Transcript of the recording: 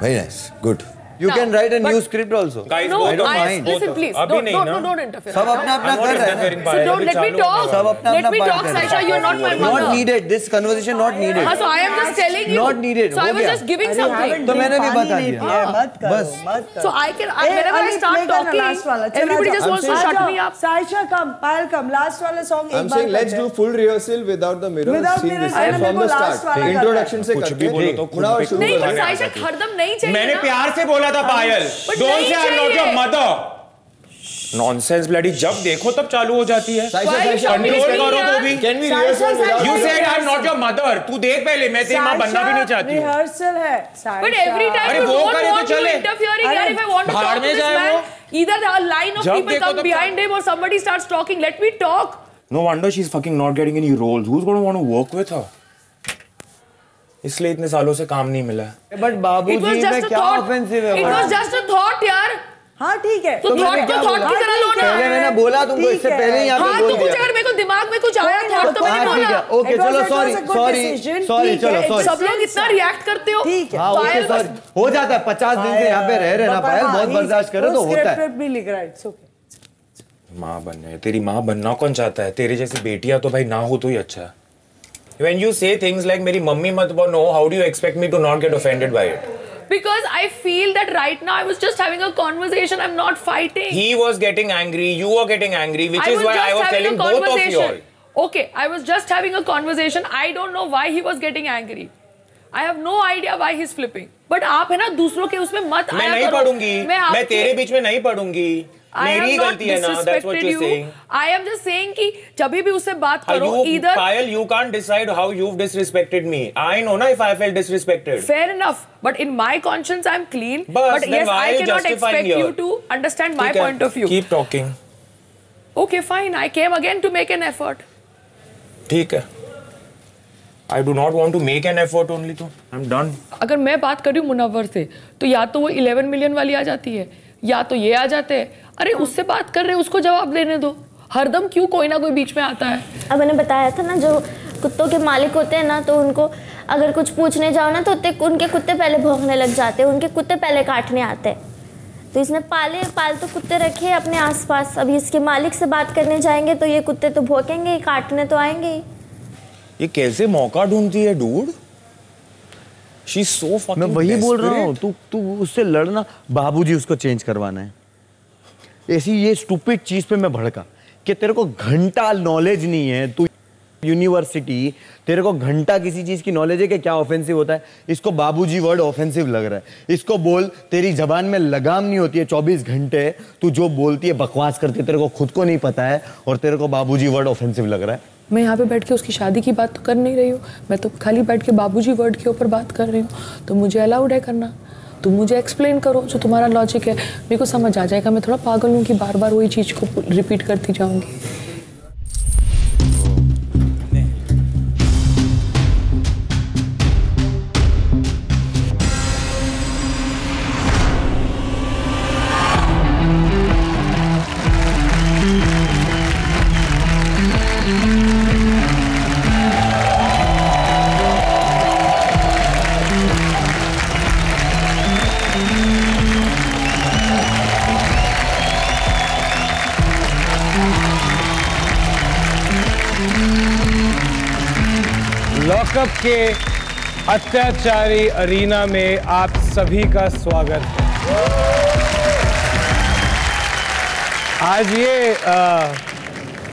Very nice. Good. You can write a new script also. Guys, no, I don't mind. Listen, please. Don't interfere. सब अपना अपना कर रहे हैं. So don't let me talk. सब अपना अपना Let me talk, Saisha. You're not my mother. Not needed. This conversation not needed. So I am just telling you. Not needed. So I was just giving something. तो मैंने भी बता दिया. बस. So I can. Whenever I start talking, everybody just wants to shut me up. Saisha, come. Payal, come. Last वाला song. I'm saying let's do full rehearsal without the mirror. Without mirror. From the start. Introduction से करके. मुनावर शुरू नहीं, पर साइशा हरदम नहीं चाहिए. मैंने प्यार से बोला था पायल. Don't say I'm not your mother. Nonsense bloody. जब देखो तब चालू हो जाती है. कंट्रोल करो तो भी. Can we rehearsal without? You said I'm not your mother. तू देख पहले मैं तेरी माँ बनना भी नहीं चाहती हूँ. Rehearsal है. But every time you don't want to interfering here. If I want to talk to this man, either a line of people come behind him or somebody starts talking. Let me talk. No wonder she's fucking not getting any roles. Who's going to want to work with her? इसलिए इतने सालों से काम नहीं मिला है. But बाबूजी में क्या ऑफेंसिव है? It was just a thought यार. हाँ ठीक है. तो थॉट की तरह लो ना. पहले मैंने बोला तुमको इससे पहले यहाँ पे बोल दिया. हाँ तो कुछ अगर मेरे को दिमाग में कुछ आया थॉट तो मैंने बोला. ओके चलो सॉरी चलो. सब लोग इतना रिएक्ट करते हो. ठीक है. हाँ ओके सॉरी. हो जाता है 50 दिन से यहाँ पे रह रहे ना पायल. बहुत बर्दाश्त करो तो होता है. भी लिख रहा है. It's okay. माँ बनने. तेरी माँ बनना कौन चाहता है? तेरे जैसी बेटियाँ तो भाई ना हो तो ही अच्छा है. When you say things like मेरी मम्मी मत बनो, how do you expect me to not get offended by it? Because I feel that right now I was just having a conversation. I'm not fighting. He was getting angry. You were getting angry, which is why I was telling both of you all. Okay, I was just having a conversation. I don't know why he was getting angry. I have no idea why he's flipping. But आप है ना दूसरों के उसमें मत आया करो. मैं नहीं पढ़ूंगी. मैं तेरे बीच में नहीं पढ़ूंगी. मेरी गलती है ना. That's what you're saying. I am just saying कि जब भी उससे बात करो either. Payal, you can't decide how you've disrespected me. I know na if I felt disrespected. Fair enough. But in my conscience, I'm clean. But yes, I cannot expect you to understand my point of view. Keep talking. Okay, fine. I came again to make an effort. ठीक है. I do not want to make an effort only तो. I'm done. अगर मैं बात कर रही हूँ मुनव्वर से, तो या तो वो 11 मिलियन वाली आ जाती है, या तो ये आ जाते हैं. अरे उससे बात कर रहे हैं, उसको जवाब देने दो. हरदम क्यों कोई ना कोई बीच में आता है? अब मैंने बताया था ना, जो कुत्तों के मालिक होते हैं ना, तो उनको अगर कुछ पूछने जाओ ना तो उनके कुत्ते पहले भौंकने लग जाते हैं, उनके कुत्ते पहले काटने आते हैं. तो इसने पालतू कुत्ते रखे अपने आसपास. अभी इसके मालिक से बात करने जाएंगे तो ये कुत्ते तो भौंकेंगे ही, काटने तो आएंगे ही. ये कैसे मौका ढूंढती है डूड? She's so fucking मैं वही बोल रहा हूँ. तू उससे लड़ना. बाबूजी उसको चेंज करवाना है. ऐसी ये स्टूपिड चीज पे मैं भड़का कि तेरे को घंटा नॉलेज नहीं है. तू यूनिवर्सिटी, तेरे को घंटा किसी चीज की नॉलेज है कि क्या ऑफेंसिव होता है. इसको बाबूजी वर्ड ऑफेंसिव लग रहा है. इसको बोल तेरी जबान में लगाम नहीं होती है. 24 घंटे तू जो बोलती है बकवास करती है, तेरे को खुद को नहीं पता है और तेरे को बाबूजी वर्ड ऑफेंसिव लग रहा है. मैं यहाँ पे बैठ के उसकी शादी की बात तो कर नहीं रही हूँ. मैं तो खाली बैठ के बाबूजी वर्ड के ऊपर बात कर रही हूँ. तो मुझे अलाउड है करना. तुम मुझे एक्सप्लेन करो जो तुम्हारा लॉजिक है. मेरे को समझ आ जाएगा. मैं थोड़ा पागल हूँ कि बार बार वही चीज़ को रिपीट करती जाऊँगी. लॉकअप के अत्याचारी अरीना में आप सभी का स्वागत है. आज ये